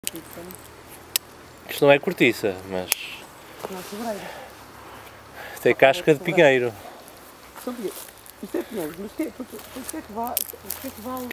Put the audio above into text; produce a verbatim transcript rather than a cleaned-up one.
Isto não é cortiça, mas Não é sobreira. tem casca de pinheiro. Isto é pinheiro, mas porquê, porquê, porquê, é que vale, porquê é que vale